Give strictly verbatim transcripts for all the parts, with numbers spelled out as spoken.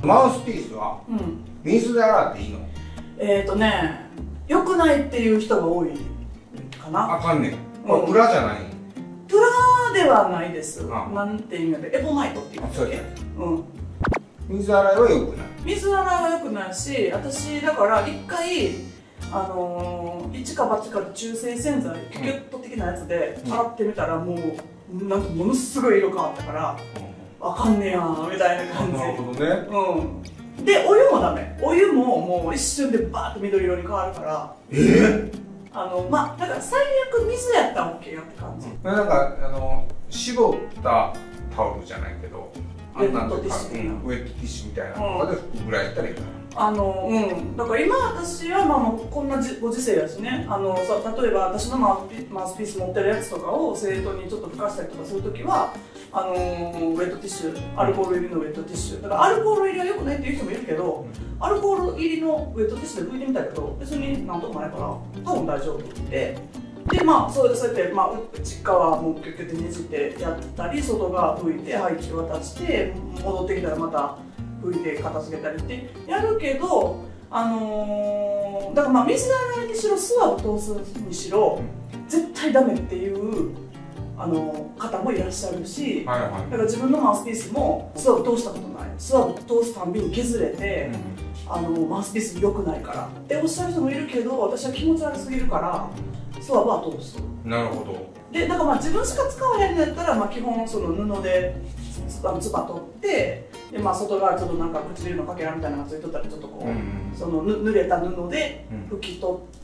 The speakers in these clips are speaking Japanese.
マウスピースは水で洗っていいの？ えっとね、良くないっていう人が多いかな。 あかんねん。これプラじゃない？ プラではないです。なんていうんだっけ、エボナイトっていうんだっけ。うん。 水洗いは良くない？ 水洗いは良くないし、私だから一回あのー、一か八か中性洗剤キュキュット的なやつで洗ってみたら、もうなんかものすごい色変わったから、あかんねやみたいな感じ。 なるほどね。 うん。でお湯もダメ。お湯ももう一瞬でバーッと緑色に変わるから。 えー、 あのまあだから最悪水やったら OK やって感じ。 なんかあの絞ったタオルじゃないけど、 ウェットティッシュ、 ウェットティッシュみたいなので拭くぐらいやったらいいかな。 あのうんだから今私はまあもうこんなご時世だしね、あのさ例えば私のマウスピマウスピース持ってるやつとかを生徒にちょっと拭かしたりとかするときはあのー、ウェットティッシュ、アルコール入りのウェットティッシュだからアルコール入りは良くないっていう人もいるけど、アルコール入りのウェットティッシュで拭いてみたけど別になんともないから多分大丈夫で。でまあそうそうやって、まあ、内側もうキュッキュッてねじってやったり外側拭いて排気渡して戻ってきたらまた拭いて片付けたりってやるけど、あのー、だからまあ水洗いにしろスワブ通すにしろ絶対ダメっていうあの方もいらっしゃるし、はいはい、だから自分のマウスピースもスワブ通したことない、スワブ通すたんびに削れて、うん、あのマウスピース良くないからっておっしゃる人もいるけど、私は気持ち悪すぎるからスワブは通す。 なるほど。 でだからまあ自分しか使わへんのやったら、まあ、基本その布でつば取ってで、まあ、外側ちょっとなんか唇のかけらみたいなのがついとったらちょっとこう、うん、その濡れた布で拭き取って、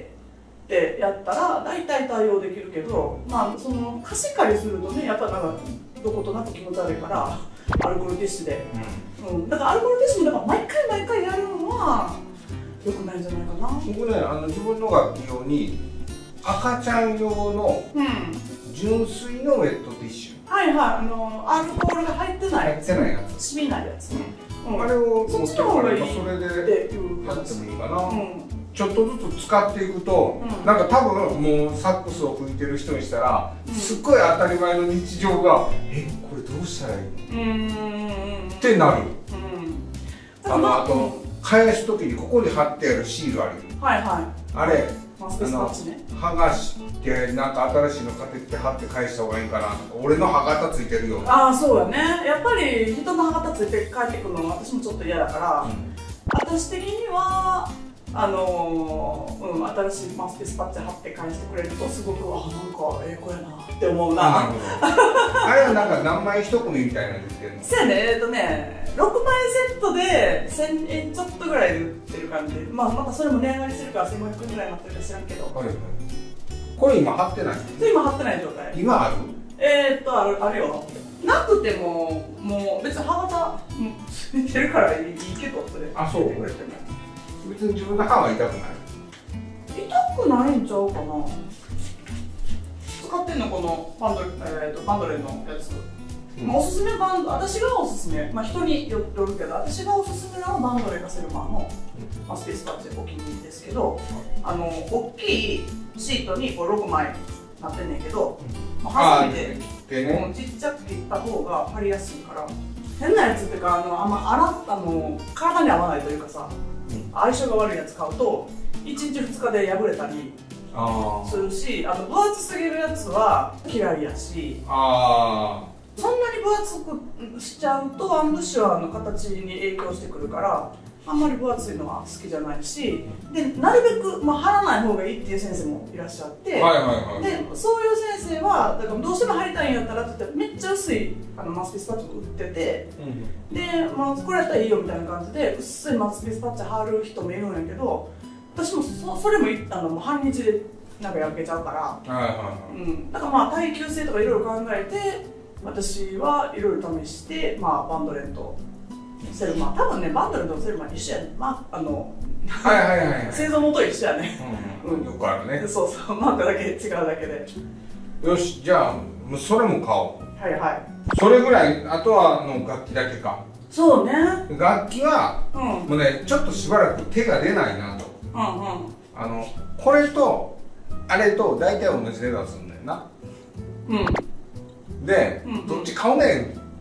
うん、ってやったら大体対応できるけど、まあその貸し借りするとねやっぱなんかどことなく気持ち悪いからアルコールティッシュで、うんうん、だからアルコールティッシュもだから毎回毎回やるのは良くないんじゃないかな。 僕ねあの自分の楽器用に赤ちゃん用の純粋のウェットティッシュ、 うん、はいはい、あのアルコールが入ってない入ってないやつ、 染みないやつ、 うんうん、あれをそっちの方がいいそれでやってもいいかな、うん、ちょっとずつ使っていくと、うん、なんか多分もうサックスを吹いてる人にしたら、うん、すっごい当たり前の日常がえこれどうしたらいいのってなる、うん、あのあと返す時にここに貼ってあるシールある、はいはい、あれマスクスパッチね、 剥がしてなんか新しいの買ってきて貼って返した方がいいかなとか、俺の歯型ついてるよ。 ああそうやね、やっぱり人の歯型ついて帰ってくるの私もちょっと嫌だから、うん、私的にはあのー、うん、新しいマスクスパッチ貼って返してくれるとすごくあなんかええ子やなって思うな。 あ, あれはなんか何枚一組みたいなので売ってるの？ そうやね、えっとねろくまいセットでせんえんちょっとぐらいで売ってる感じで、まあまたそれも値上がりするからせんごひゃくえんぐらいになってるか知らんけど、はい、 これ今貼ってない？ 今貼ってない状態。 今ある？ えーっとあるあるよ。なくてももう別に歯型ついてるからいいけどそれ。 あそう。これってね。別に自分の歯は痛くない？ 痛くないんちゃうかな。使ってんのこのバンド、えー、とバンドレーのやつ、うん、おすすめバンド、私がおすすめ、まあ人によるけど私がおすすめなのはバンドレーかセルマーのマウスピースパッチお気に入りですけど、あの大きいシートにこうろくまいなってんねんけど、うん、ハサミで、ね、ちっちゃく切った方が貼りやすいから、変なやつっていうかあのあんま洗ったの体に合わないというかさ、うん、相性が悪いやつ買うといちにちふつかで破れたりするし、あの分厚すぎるやつは嫌いやし、あそんなに分厚くしちゃうとアンブッシュアーの形に影響してくるからあんまり分厚いのは好きじゃないし、でなるべく、まあ、貼らない方がいいっていう先生もいらっしゃって、でそういう先生はだからどうしても貼りたいんやったらって言ってめっちゃ薄いあのマウスピースパッチも売ってて、うん、で、まあ、これやったらいいよみたいな感じで薄いマウスピースパッチ貼る人もいるんやけど、私も そ, それもあのもう半日でなんか焼けちゃうから、だからまあ耐久性とかいろいろ考えて私はいろいろ試して、まあ、バンドレンとセルマー、多分ねバンドレンとセルマー一緒やね、まああの製造元一緒やね、 うんうん、よくあるね、 そうそう、マークだけ違うだけで。 よし、じゃあもうそれも買おう。 はいはい、それぐらい、あとはの楽器だけか。 そうね、 楽器は、うん、もうねちょっとしばらく手が出ないなと。うんうん、あのこれとあれと大体同じ値段するんだよな。うん、で、うんうん、どっち買うねんっ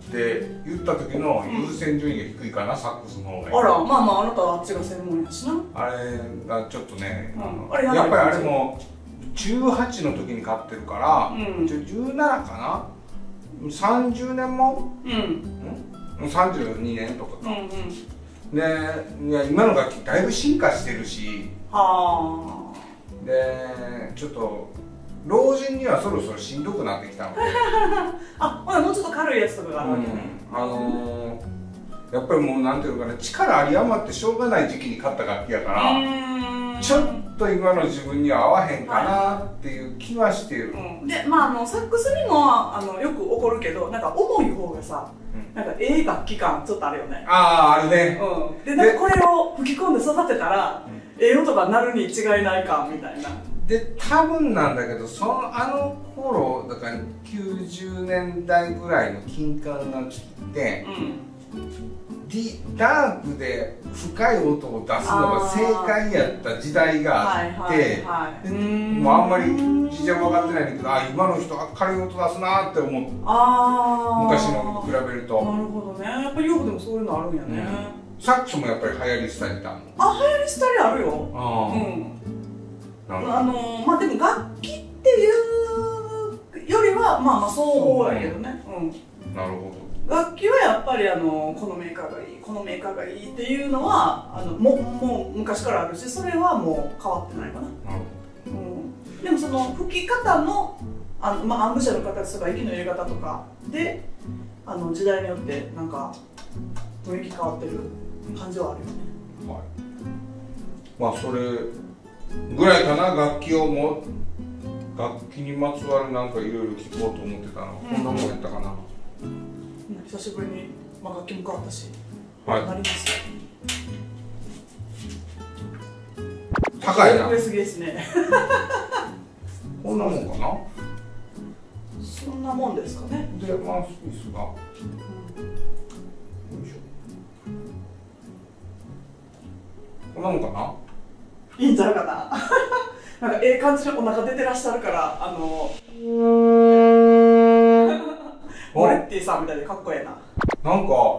って言った時の優先順位が低いかな、サックスの方が。 あら、まあまああなたはあっちが専門やしな。 あれがちょっとね、 うんあのあれやっぱりあれもじゅうはちの時に買ってるから、 うん、 じゅうななかな、さんじゅうねんもん、 うん、 んさんじゅうにねんとかか、 うんうん、 でいや今の楽器だいぶ進化してるし、 はあでちょっと老人にはそろそろしんどくなってきたのであ、ほらもうちょっと軽いやつとかがあるわけね、 うん、あのー、やっぱりもうなんていうのかな、力あり余ってしょうがない時期に買った楽器やから、ちょっと今の自分には合わへんかなっていう気はしてる、 うん、でまああのサックスにもあのよく起こるけど、なんか重い方がさ、うん、なんかええ楽器感ちょっとあるよね。 ああ、あるね、 うん、でなんかこれを吹き込んで育てたら、うん、ええ音が鳴るに違いないかみたいな。 で多分なんだけど、そのあの頃だからきゅうじゅうねんだいぐらいの金管楽器って、うん、ディダークで深い音を出すのが正解やった時代があって、もうあんまり事情分かってないんだけど、あ今の人軽い音出すなって思って、昔のに比べると。 なるほどね、やっぱり洋服でもそういうのあるんやね、 うん、サックスもやっぱり流行りしたりだもん。 あ、流行りしたりあるよ。あ、うん、あのまあでも楽器っていうよりはまあまあそうだけどね、うん、なるほど。楽器はやっぱりあのこのメーカーがいい、このメーカーがいいっていうのはあのももう昔からあるし、それはもう変わってないかな。なるほど、うん、でもその吹き方のあの、まあ、アンブシャの形とか息の入れ方とかであの時代によってなんか雰囲気変わってる感じはあるよね、はい、 まあそれぐらいかな、楽器をも楽器にまつわるなんかいろいろ聞こうと思ってたの、うん、こんなもんやったかな、 うん、久しぶりに、まあ、楽器も変わったし、 はい、 なりますよ。 高いな。 上すげえですね。 こんなもんかな。 そんなもんですかね。 で、マウスピースが、うん、よいしょ。こんなもんかな。 いいんちゃうかな。なんかええ感じでお腹出てらっしゃるから、あのモレッティさんみたいでかっこええな。 なんか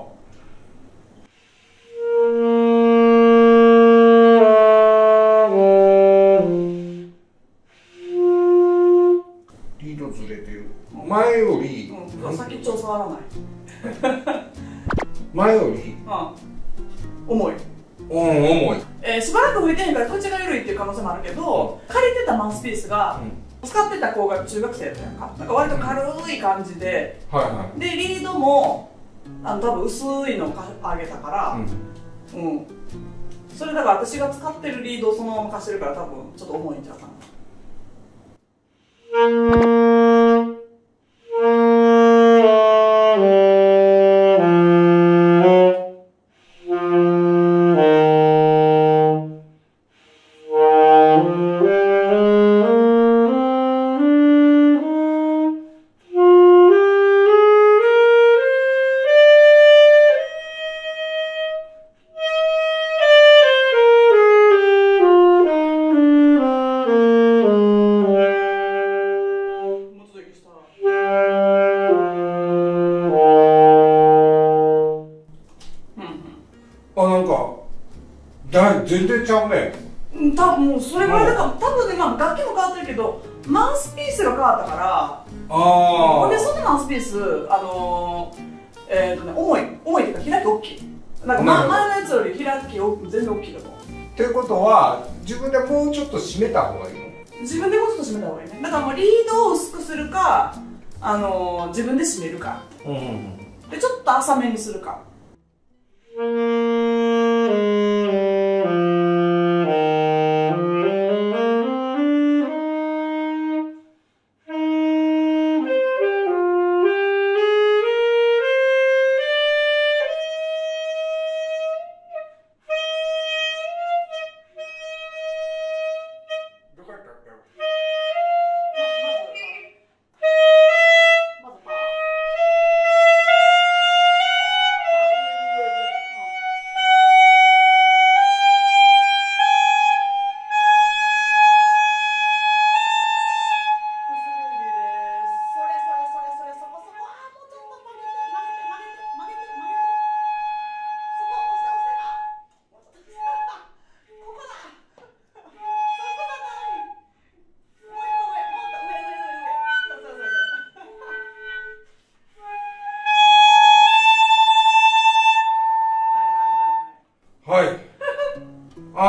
リードずれてる。前より、 うん、先っちょ触らない。 前より、 うん、重い。 うん、重い。 えー、しばらく吹いてへんから口が緩いっていう可能性もあるけど、借りてたマウスピースが、うん、使ってた子が中学生やったやんか。なんか割と軽い感じで、うん、はいはい、でリードもあの多分薄いのをあげたから、うん、うん、それだから私が使ってるリードをそのまま貸してるから多分ちょっと重いんちゃうかな。 全然ちゃうね。 うん、多分もうそれぐらいだから、多分ね、まあ、楽器も変わってるけどマウスピースが変わったから、ああでそのマウスピースあのー、えっ、ー、とね重い重いっていうか開き大きい。なんか、ま、前のやつより開き全然大きいと思う。 っていうことは自分でもうちょっと締めた方がいいの？ 自分でもうちょっと締めた方がいいね。だからもうリードを薄くするか、あのー、自分で締めるか、うんうんうん、でちょっと浅めにするか。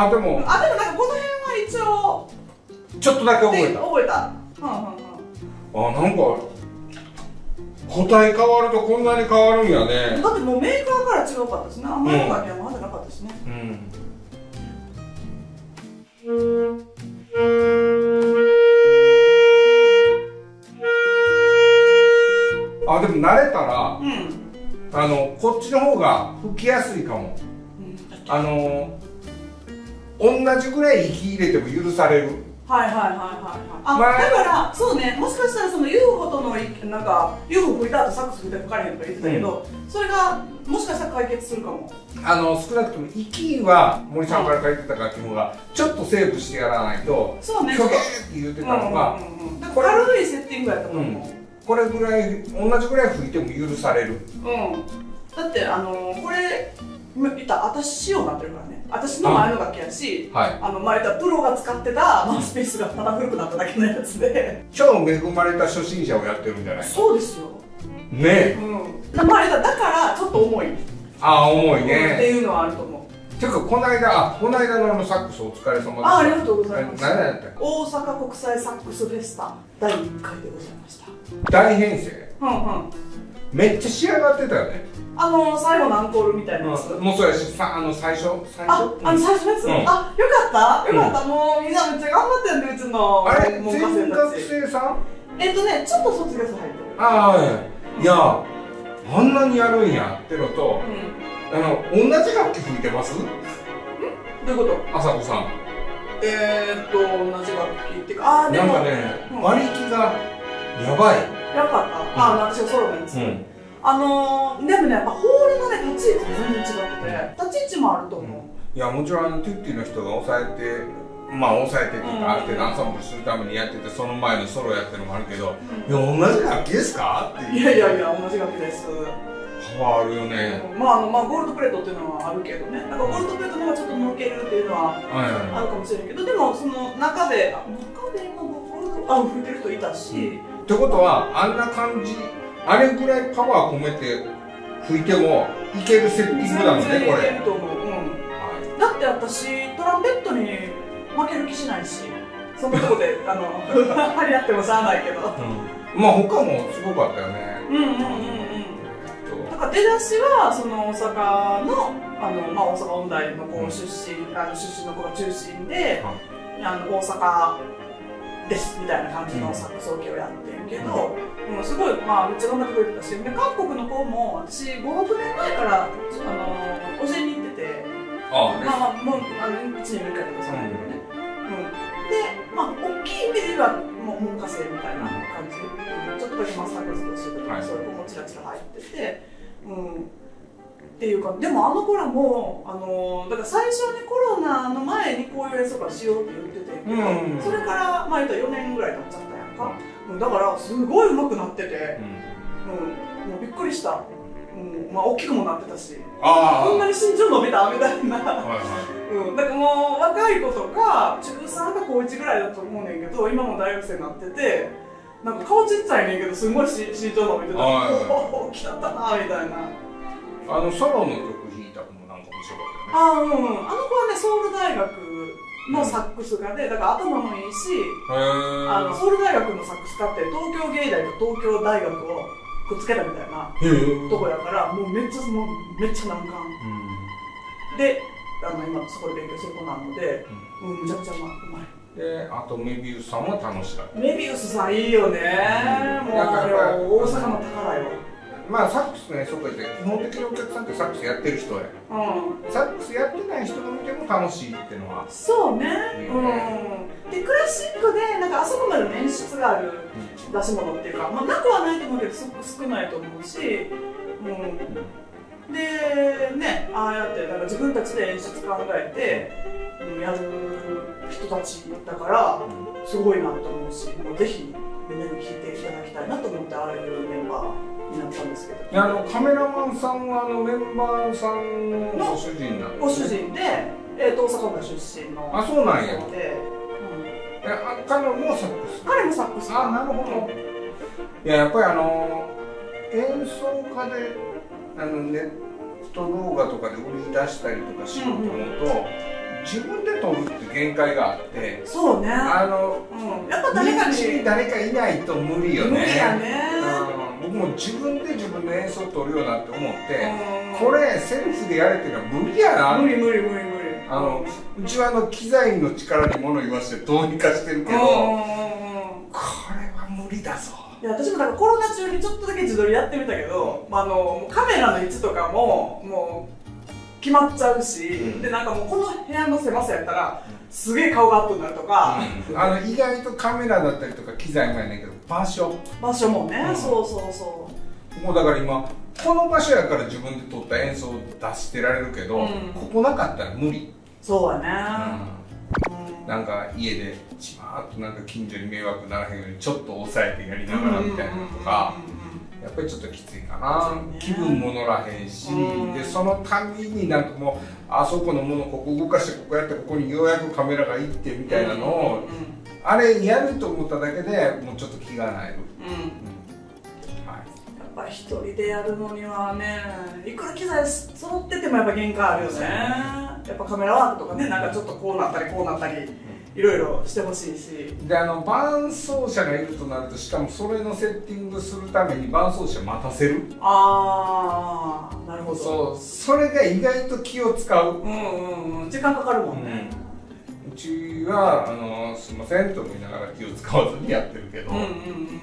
あでもあでもなんかこの辺は一応ちょっとだけ覚えた。 覚えた。うんうんうん。 あ、なんか個体変わるとこんなに変わるんやね。 だってもうメーカーから違うかったしね。あんまりのがにはまだなかったしね。 うん。あ、でも慣れたら、うん、あのこっちの方が吹きやすいかも。うん、あの同じぐらい息入れても許される。 はいはいはいはいはい。あ、まあ、だからそうね、もしかしたらその ユーフォ とのなんか ユーフォ 吹いた後サックス吹いて吹かれへんとか言ってたけど、うん、それがもしかしたら解決するかも。あの少なくとも息は森さんから書いてた楽器もがちょっとセーブしてやらないと、 そうね。 キョゲーって言ってたのが、 軽いセッティングやったと思う。 うん、これぐらい同じぐらい吹いても許される。うん。 だってあのこれ言った私仕様になってるからね。私の前の楽器やし、はい、あの前言ったプロが使ってたマウスピースがただ古くなっただけのやつで超恵まれた初心者をやってるんじゃない？ そうですよねえ、 うん、まあだからちょっと重い。 ああ重いねっていうのはあると思う。 ていうかこの間あこの間のあのサックスお疲れ様でした。 あありがとうございます。 何やったっけ？ 大阪国際サックスフェスタだいいっかいでございました。 大編成。 うんうん。 めっちゃ仕上がってたよね。 あの最後のアンコールみたいなやつ、 うん、もうそうやしさあの最初最初あ、あの最初のやつ、うん、あ、よかったよかった、うん、もうみんなめっちゃ頑張ってんねうちのあれ全学生さんえっとねちょっと卒業生入ってる。 ああいやあんなにやるんやってのと、うん、あの同じ楽器吹いてます？ん？どういうこと？ あさこさんえーっと同じ楽器っていうかあーでもなんかね、うん、馬力がやばい。 やばかった、うん、あ私がソロのやつ、うん、あのー、でもねやっぱホールのね立ち位置が全然違ってて立ち位置もあると思う、うん、 いやもちろんあのトゥッティの人が抑えてまあ抑えてっていうかある程度アンサンブルするためにやっててその前のソロやってるのもあるけど、うん、いや同じ楽器ですかっていう。 いやいやいや同じ楽器です。 パワーあるよね、 うん、まああのまあゴールドプレートっていうのはあるけどねなんかゴールドプレートの方がちょっと抜けるっていうのはあるかもしれないけど、でもその中であ中で今ゴールドあ吹いてる人いたし、うん、 ってことはあんな感じあれぐらいパワー込めて吹いてもいけるセッティングなのねこれ。いけると思う、うんはい、だって私トランペットに負ける気しないしそんなとこであの張り合ってもしゃあないけど、うん、まあ他もすごかったよね。 うんうんうんうんだから出だしはその大阪のあの、まあ、大阪音大の子出身、うん、あの出身の子が中心で、うん、あの大阪ですみたいな感じのサックスオケをやってるけど、うん、もうすごい、まあ、めっちゃ頑張ってくれてたしで韓国の子も私ごろくねんまえからあの教えに行っててああ、ね、まあまあもうあのいちねんめくらいとかそうなんだけどね、うんうん、で、まあ、大きい意味で言えばもう門下生みたいな感じ、うん、ちょっとだけマスタークラスとしてたから、はい、そういう子もちらちら入ってて、うん、っていうかでもあの子らもあのだから最初にコロナの前にこういう演奏会しようって言ってて、うんうん、それからまあ言ったらよねんぐらい経っちゃったやんか、うん、だからすごい上手くなってて、うんうん、もうびっくりした、うん、まあ大きくもなってたしあこんなに身長伸びたみたいな、はいはいうん、だからもう若い子とか中さんか高いちぐらいだと思うねんけど今も大学生になっててなんか顔ちっちゃいねんけどすごい身長伸びてたおお大きかったなみたいな。 あのソロの曲弾いたのもなんか面白かったよね。 あ、うん、あの子はねソウル大学のサックス科で、だから頭もいいし、あのソウル大学のサックス科って東京芸大と東京大学をくっつけたみたいなとこやからもうめっちゃもうめっちゃ難関、うん、であの今そこで勉強する子なので、うん、むちゃくちゃうまい。 であとメビウスさんも楽しかった。 メビウスさんいいよね、うん、もうあれは大阪の宝よ。 まあサックスの演奏会って基本的にお客さんってサックスやってる人や、うん、サックスやってない人が見ても楽しいっていうのはそうね、うん、でクラシックでなんかあそこまでの演出がある出し物っていうか、まあ、なくはないと思うけどすごく少ないと思うし、うん、でねああやってなんか自分たちで演出考えて、うん、やる人たちだからすごいなと思うしもうぜひみんなに聴いていただきたいなと思ってああいうメンバーになったんですけど、 あのカメラマンさんはあのメンバーさんのご主人なんですか？ ご主人で、えー、と大阪府出身のあそうなんや。 で、うん、 えあ彼もサックス？ 彼もサックス。 あなるほど。いややっぱりあの演奏家であのネット動画とかで売り出したりとかしようと思うと、うんうん、 自分で撮るって限界があって、 そうね、 あの、 うん、やっぱ誰かにに誰かいないと無理よね。 無理やね、 うん、僕も自分で自分の演奏を撮るようになって思って、これセルフでやれっていうのは無理やな。 無理無理無理無理。 あのうちはあの機材の力に物言わせてどうにかしてるけど、これは無理だぞ。 いや私もなんかコロナ中にちょっとだけ自撮りやってみたけど、あのカメラの位置とかももう決まっちゃうし、うん、でなんかもうこの部屋の狭さやったらすげえ顔がアップになるとか、 うん、あの意外とカメラだったりとか機材もやねんけど場所場所もね、うん、そうそうそう。 もうだから今この場所やから自分で撮った演奏を出してられるけど、うん、ここなかったら無理。 そうやね、 うん、なんか家でちまーっとなんか近所に迷惑ならへんようにちょっと抑えてやりながらみたいなのとか、やっぱりちょっときついかな、ね、気分も乗らへんし、うん、でそのたびになんかもうあそこのものここ動かしてここやってここにようやくカメラが行ってみたいなのを、あれやると思っただけでもうちょっと気がなえる。 やっぱ一人でやるのにはね、いくら機材揃っててもやっぱ限界あるよね。やっぱカメラワークとかね、なんかちょっとこうなったりこうなったりいろいろしてほしいし、 であの伴奏者がいるとなると、しかもそれのセッティングするために伴奏者待たせる。 ああ、なるほど。 そう、それが意外と気を使う。 うんうんうん、時間かかるもんね。 うん、うちはあのすいませんと思いながら気を使わずにやってるけど、うんうんうん、